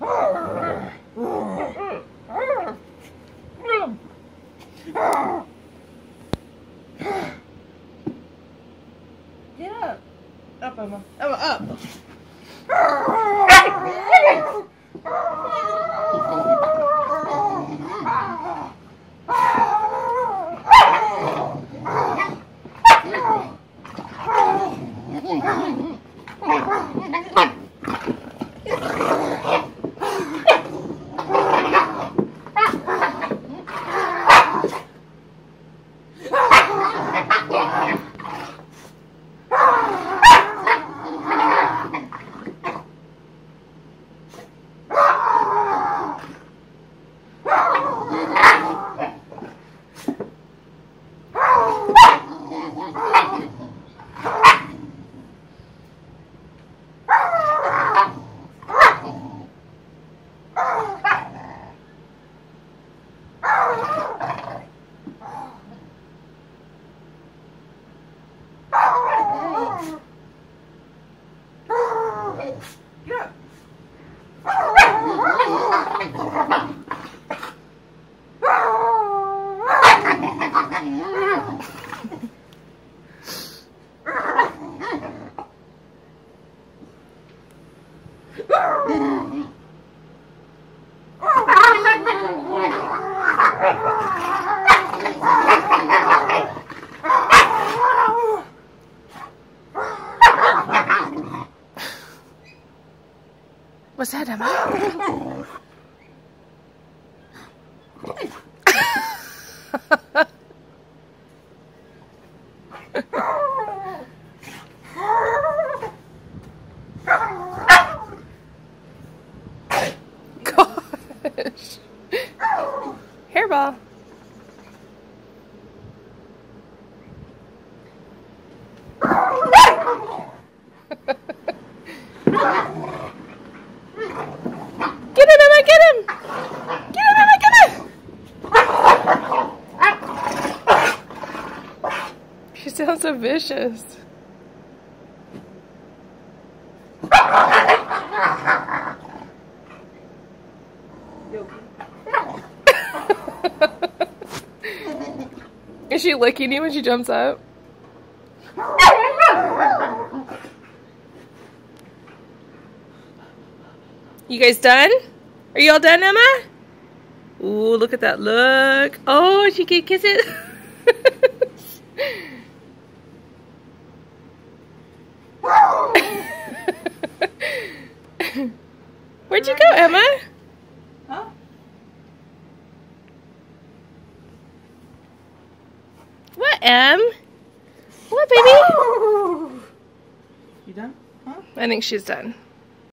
Get up. Up, Emma. Emma, up. What's that, Emma? Gosh. Hairball. Get him, Emma, get him! Get him, Emma, get him! She sounds so vicious. Is she licking you when she jumps up? You guys done? Are you all done, Emma? Ooh, look at that look. Oh, she can kiss it. Where'd you go, Emma? Huh? What, Em? What, baby? You done? Huh? I think she's done.